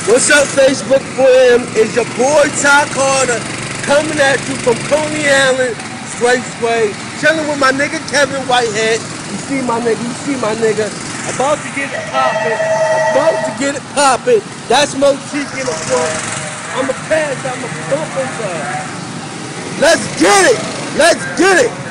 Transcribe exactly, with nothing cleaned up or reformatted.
What's up, Facebook fam? It's your boy Ty Carter coming at you from Coney Island, Sway Sway, chilling with my nigga Kevin Whitehead. You see my nigga, you see my nigga. About to get it poppin', about to get it poppin'. That's Motique in the front. I'ma pass, I'ma bump inside. Let's get it, let's get it.